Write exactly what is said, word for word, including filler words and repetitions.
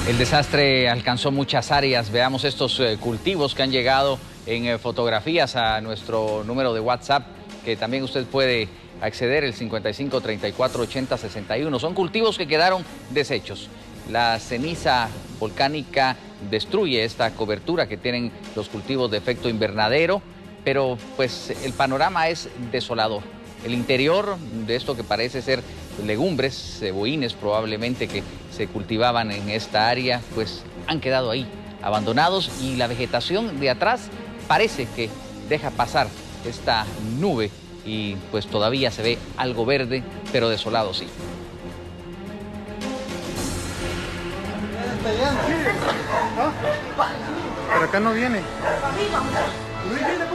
El desastre alcanzó muchas áreas. Veamos estos eh, cultivos que han llegado en eh, fotografías a nuestro número de WhatsApp, que también usted puede acceder, el cincuenta y cinco, treinta y cuatro, ochenta, sesenta y uno. Son cultivos que quedaron deshechos. La ceniza volcánica destruye esta cobertura que tienen los cultivos de efecto invernadero, pero pues el panorama es desolador. El interior de esto que parece ser legumbres, cebollines probablemente que se cultivaban en esta área, pues han quedado ahí abandonados, y la vegetación de atrás parece que deja pasar esta nube y pues todavía se ve algo verde, pero desolado sí. Pero acá no viene.